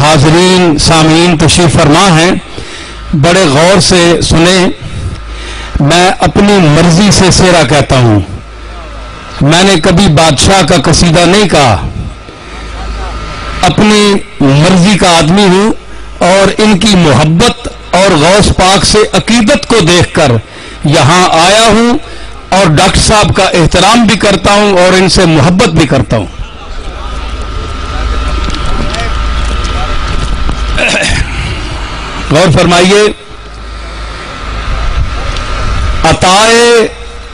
حاضرین سامعین تشریف فرما ہیں، بڑے غور سے سنیں. میں اپنی مرضی سے سیرا کہتا ہوں، میں نے کبھی بادشاہ کا قصیدہ نہیں کہا. اپنی مرضی کا آدمی ہوں اور ان کی محبت اور غوث پاک سے عقیدت کو دیکھ کر یہاں آیا ہوں اور ڈاکٹر صاحب کا احترام بھی کرتا ہوں اور ان سے محبت بھی کرتا ہوں. غور فرمائیے. عطائے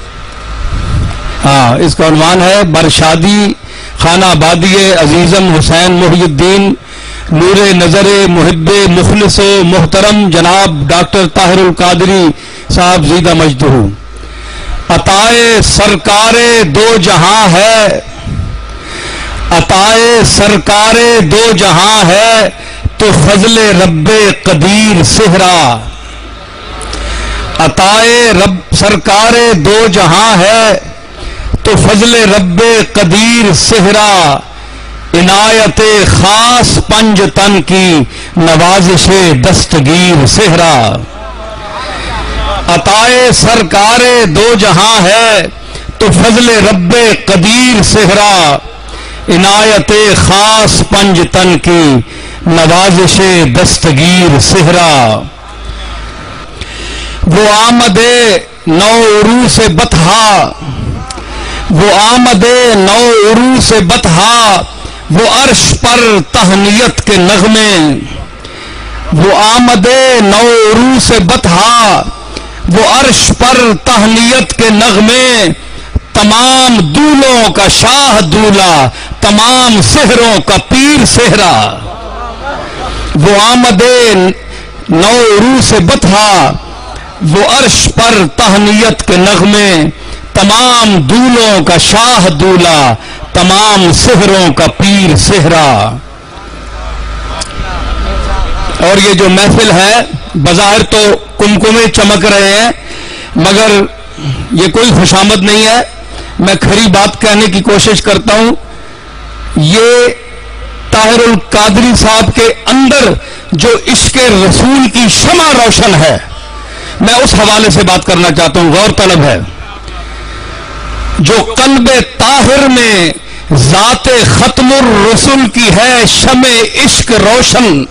اس کا عنوان ہے برشادی خانہ آبادی عزیزم حسین محی الدین نور نظر محب مخلص و محترم جناب ڈاکٹر طاہر القادری صاحب زیدہ مجدہ. عطائے سرکار دو جہاں ہے، عطائے سرکار دو جہاں ہے تو فضل رب قدیر صحرا. عطائے رب سرکار دو جہاں ہے تو فضل رب قدیر صحرا. عنایت خاص پنج تن کی نوازش دستگیر صحرا. عطائے سرکار دو جہاں ہے تو فضل رب قدیر صحرا. عنایت خاص پنج تن کی نوازش دستگیر صحرا. وہ آمد نو عروس بطحا، وہ آمد نو عروس بطحا، وہ عرش پر تہنیت کے نغمے. وہ آمد نو عروس بطحا، وہ عرش پر تہنیت کے نغمے. تمام دولوں کا شاہ دولا، تمام سحروں کا پیر صحرا. وہ آمد نو عروس بطحا، وہ عرش پر تہنیت کے نغمے. تمام دولوں کا شاہ دولا، تمام سحروں کا پیر صحرا. اور یہ جو محفل ہے بظاہر تو کمکمے چمک رہے ہیں مگر یہ کوئی خوشامد نہیں ہے. میں کھری بات کہنے کی کوشش کرتا ہوں. یہ طاہر القادری صاحب کے اندر جو عشق رسول کی شمع روشن ہے، میں اس حوالے سے بات کرنا چاہتا ہوں. غور طلب ہے. جو قلب طاہر میں ذات ختم الرسل کی ہے شمع عشق روشن.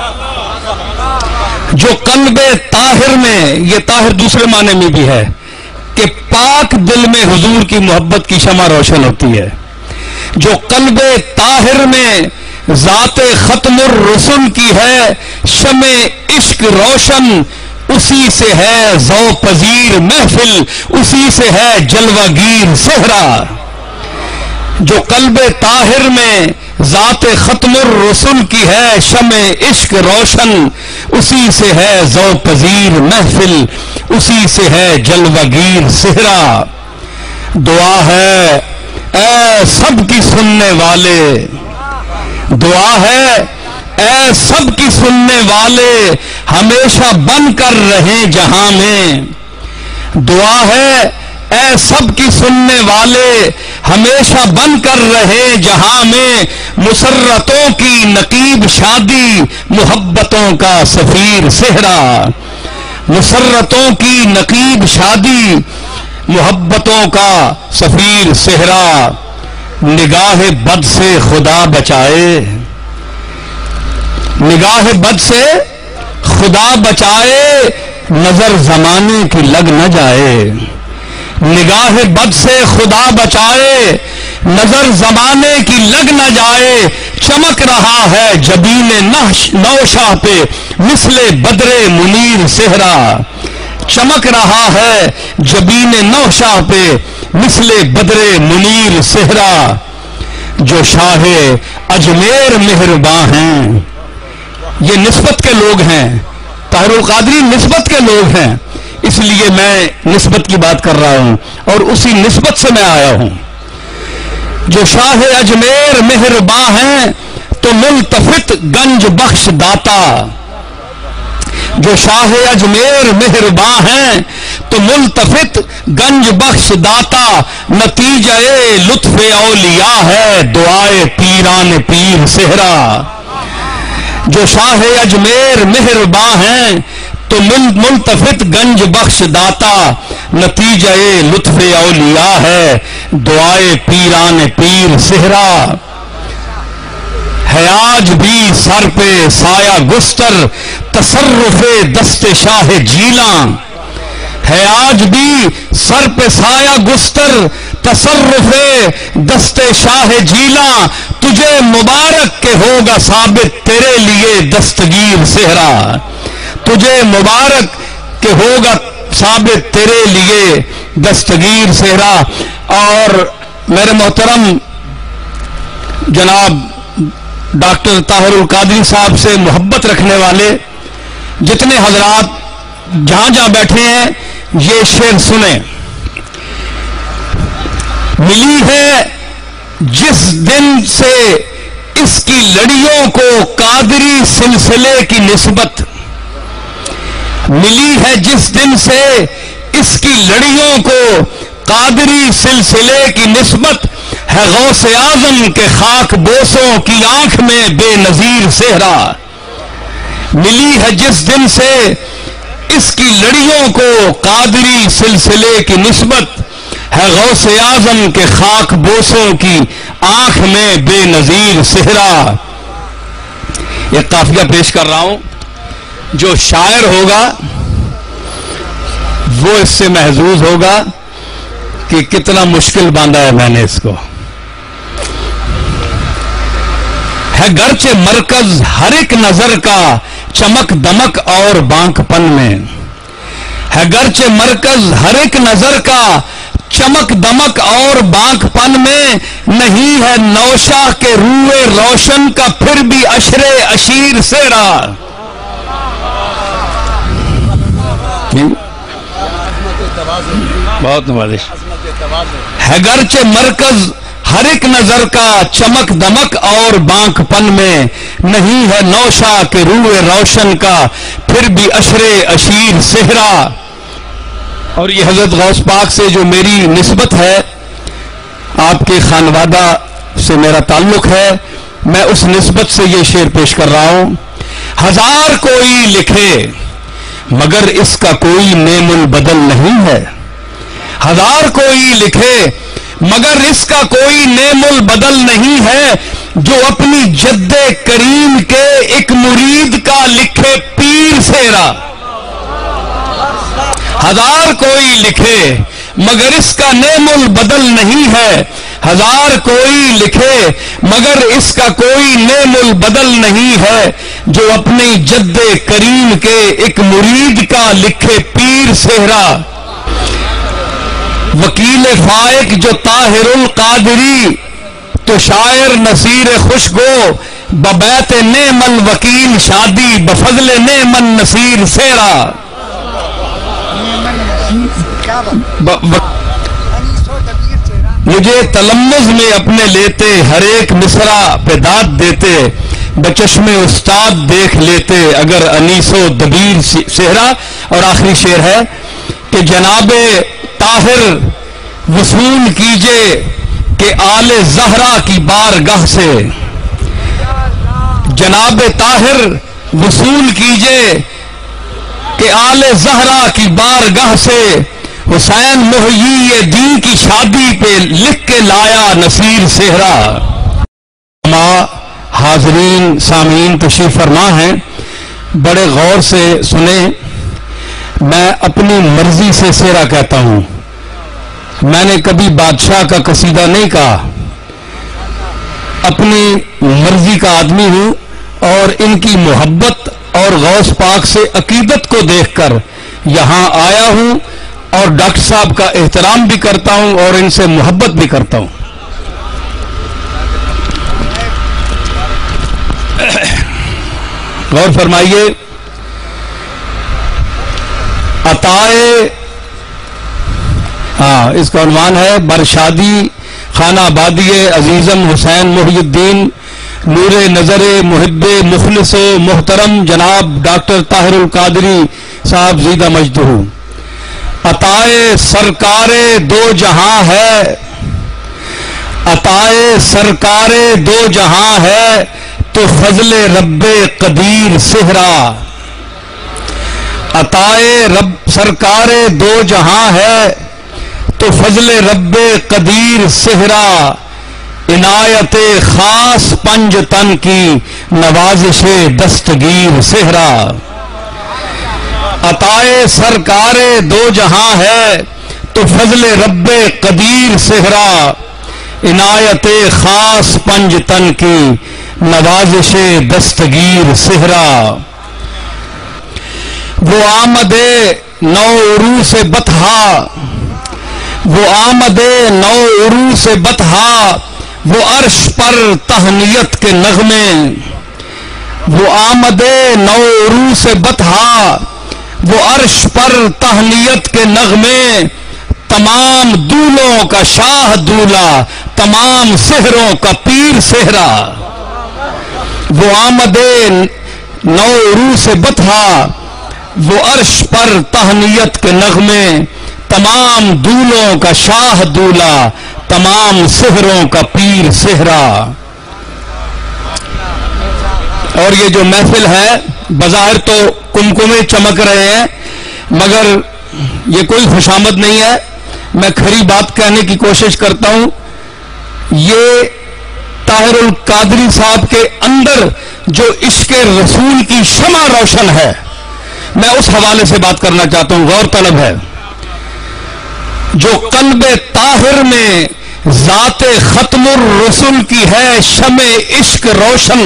جو قلب طاہر میں، یہ طاہر دوسرے معنی میں بھی ہے کہ پاک دل میں حضور کی محبت کی شمع روشن ہوتی ہے. جو قلب طاہر میں ذات ختم الرسل کی ہے شمع عشق روشن. اسی سے ہے ذوق پذیر محفل، اسی سے ہے جلوہ گیر صحرا. جو قلب طاہر میں ذات ختم الرسل کی ہے شمع عشق روشن. اسی سے ہے ذوق پذیر محفل، اسی سے ہے جلوہ گیر صحرا. دعا ہے اے سب کی سننے والے، دعا ہے اے سب کی سننے والے ہمیشہ بن کر رہیں جہاں میں. دعا ہے اے سب کی سننے والے ہمیشہ بن کر رہے جہاں میں. مسرتوں کی نقیب شادی محبتوں کا سفیر صحرا. مسرتوں کی نقیب شادی محبتوں کا سفیر صحرا. نگاہ بد سے خدا بچائے، نگاہ بد سے خدا بچائے، نظر زمانے کی لگ نہ جائے. نگاہ بد سے خدا بچائے، نظر زمانے کی لگ نہ جائے. چمک رہا ہے جبین نوشاہ پہ مثل بدر منیر صحرا. چمک رہا ہے جبین نوشاہ پہ مثل بدر منیر صحرا. جو شاہ اجمیر مہرباں ہیں، یہ نسبت کے لوگ ہیں. طاہر القادری نسبت کے لوگ ہیں، اس لیے میں نسبت کی بات کر رہا ہوں اور اسی نسبت سے میں آیا ہوں. جو شاہ اجمیر مہرباں ہیں تو ملتفت گنج بخش داتا. جو شاہ اجمیر مہرباں ہیں تو ملتفت گنج بخش داتا. نتیجہ لطف اولیاء ہے دعائے پیران پیر صحرا. جو شاہ اجمیر مہرباں ہیں تو ملتفت گنج بخش داتا، نتیجہ لطف اولیاء ہے دعائے پیران پیر صحرا، ہے آج بھی سر پہ سایہ گستر تصرف دست شاہ جیلاں، ہے آج بھی سر پہ سایہ گستر تصرف دست شاہ جیلاں، تجھے مبارک کہ ہوگا ثابت تیرے لیے دستگیر صحرا، تجھے مبارک کہ ہوگا ثابت تیرے لیے دستگیر صحرا۔ اور میرے محترم جناب ڈاکٹر طاہر القادری صاحب سے محبت رکھنے والے جتنے حضرات جہاں جہاں بیٹھے ہیں یہ شعر سنیں۔ ملی ہے جس دن سے اس کی لڑیوں کو قادری سلسلے کی نسبت، ملی ہے جس دن سے اس کی لڑیوں کو قادری سلسلے کی نسبت، ہے غوث اعظم کے خاک بوسوں کی آنکھ میں بے نظیر صحرا، ملی ہے جس دن سے اس کی لڑیوں کو قادری سلسلے کی نسبت، ہے غوث اعظم کے خاک بوسوں کی آنکھ میں بے نظیر صحرا۔ ایک قافیہ پیش کر رہا ہوں، جو شاعر ہوگا وہ اس سے محظوظ ہوگا کہ کتنا مشکل باندھا ہے میں نے اس کو۔ ہے گرچہ مرکز ہر ایک نظر کا چمک دمک اور بانک پن میں، ہے گرچہ مرکز ہر ایک نظر کا چمک دمک اور بانک پن میں، نہیں ہے نوشہ کے روئے روشن کا پھر بھی عشر اشیر صحرا۔ بہت نوازش۔ ہے گرچہ مرکز ہر ایک نظر کا چمک دمک اور بانک پن میں، نہیں ہے نوشہ کے روئے روشن کا پھر بھی عشر اشیر صحرا۔ اور یہ حضرت غوث پاک سے جو میری نسبت ہے، آپ کے خانوادہ سے میرا تعلق ہے، میں اس نسبت سے یہ شعر پیش کر رہا ہوں۔ ہزار کوئی لکھے مگر اس کا کوئی نیم البدل نہیں ہے، ہزار کوئی لکھے مگر اس کا کوئی نیم البدل نہیں ہے، جو اپنی جد کریم کے ایک مرید کا لکھے پیر صحرا۔ ہزار کوئی لکھے مگر اس کا نیم البدل نہیں ہے، ہزار کوئی لکھے مگر اس کا کوئی نیم البدل نہیں ہے، جو اپنی جد کریم کے ایک مرید کا لکھے پیر صحرا۔ وکیل فائق جو طاہر القادری، تو شاعر نصیر خوشگو، ببیت نعم الوکیل شادی بفضل نعم النصیر صحرا۔ مجھے تلمذ میں اپنے لیتے، ہر ایک مصرع پہ داد دیتے، بچشم استاد دیکھ لیتے اگر انیس و دبیر صحرا۔ اور آخری شعر ہے کہ جناب طاہر وصول کیجئے کہ آل زہرا کی بارگاہ سے، جناب طاہر وصول کیجئے کہ آل زہرا کی بارگاہ سے، حسین محیی دین کی شادی پہ لکھ کے لایا نصیر صحرا۔ حاضرین سامعین تشریف فرما ہیں، بڑے غور سے سنیں، میں اپنی مرضی سے صحرا کہتا ہوں، میں نے کبھی بادشاہ کا قصیدہ نہیں کہا، اپنی مرضی کا آدمی ہوں، اور ان کی محبت اور غوث پاک سے عقیدت کو دیکھ کر یہاں آیا ہوں، اور ڈاکٹر صاحب کا احترام بھی کرتا ہوں اور ان سے محبت بھی کرتا ہوں۔ غور فرمائیے، عطائے اس کا عنوان ہے برشادی خانہ آبادی عزیزم حسین محی الدین نور نظر محب مخلص و محترم جناب ڈاکٹر طاہر القادری صاحب زیدہ مجدہ۔ عطائے سرکار دو جہاں ہے، عطائے سرکار دو جہاں ہے، تو فضل رب قدیر صحرا، عطائے رب سرکار دو جہاں ہے تو فضل رب قدیر صحرا، عنایت خاص پنج تن کی نوازش دستگیر صحرا، عطائے سرکار دو جہاں ہے تو فضل رب قدیر صحرا، عنایت خاص پنج تن کی نوازش دستگیر صحرا، وہ آمد نو عروس بطحا، وہ آمد نو عروس بطحا، وہ عرش پر تہنیت کے نغمے، وہ آمد نو عروس بطحا، وہ عرش پر تہنیت کے نغمے، تمام دولوں کا شاہ دولا، تمام سحروں کا پیر صحرا، وہ آمد نو عروس بطحا، وہ عرش پر تہنیت کے نغمے، تمام دولوں کا شاہ دولا، تمام سحروں کا پیر صحرا۔ اور یہ جو محفل ہے بظاہر تو کمکمے چمک رہے ہیں، مگر یہ کوئی خوشامد نہیں ہے، میں کھری بات کہنے کی کوشش کرتا ہوں۔ یہ طاہر القادری صاحب کے اندر جو عشق رسول کی شمع روشن ہے، میں اس حوالے سے بات کرنا چاہتا ہوں، غور طلب ہے۔ جو قلب طاہر میں ذات ختم الرسل کی ہے شمع عشق روشن،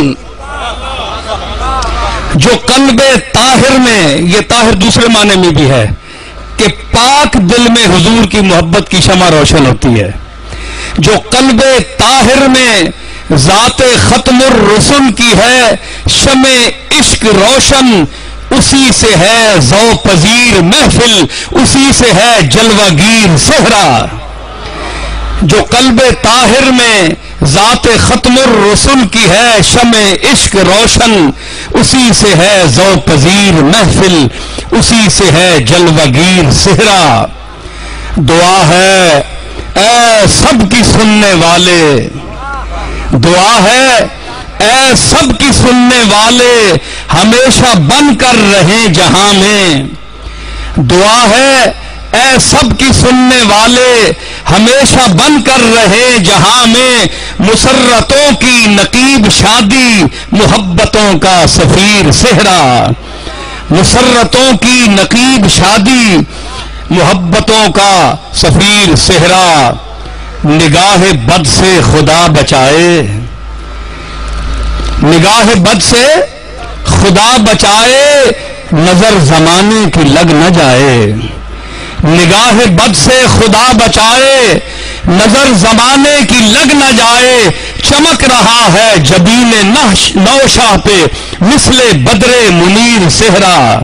جو قلب طاہر میں، یہ طاہر دوسرے معنی میں بھی ہے کہ پاک دل میں حضور کی محبت کی شمع روشن ہوتی ہے، جو قلب طاہر میں ذات ختم الرسل کی ہے شمع عشق روشن، اسی سے ہے ذوق پذیر محفل، اسی سے ہے جلوہ گیر صحرا، جو قلب طاہر میں ذات ختم الرسل کی ہے شمع عشق روشن، اسی سے ہے ذوق پذیر محفل، اسی سے ہے جلوہ گیر صحرا۔ دعا ہے اے سب کی سننے والے، دعا ہے اے سب کی سننے والے، ہمیشہ بن کر رہیں جہاں میں، دعا ہے اے سب کی سننے والے، ہمیشہ بن کر رہیں جہاں میں، مسرتوں کی نقیب شادی، محبتوں کا سفیر صحرا، مسرتوں کی نقیب شادی، محبتوں کا سفیر صحرا، نگاہ بد سے خدا بچائے، نگاہ بد سے خدا بچائے، نظر زمانے کی لگ نہ جائے، نگاہ بد سے خدا بچائے، نظر زمانے کی لگ نہ جائے، چمک رہا ہے جبین نوشاہ پہ مثل بدر منیر صحرا۔